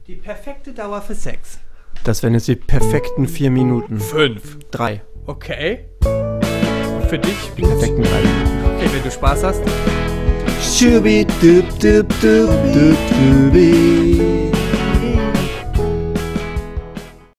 Die perfekte Dauer für Sex. Das wären jetzt die perfekten 4 Minuten. 5. 3. Okay. Für dich? Die perfekten 3. Okay, wenn du Spaß hast. Schubi dub dub dub dub dubi.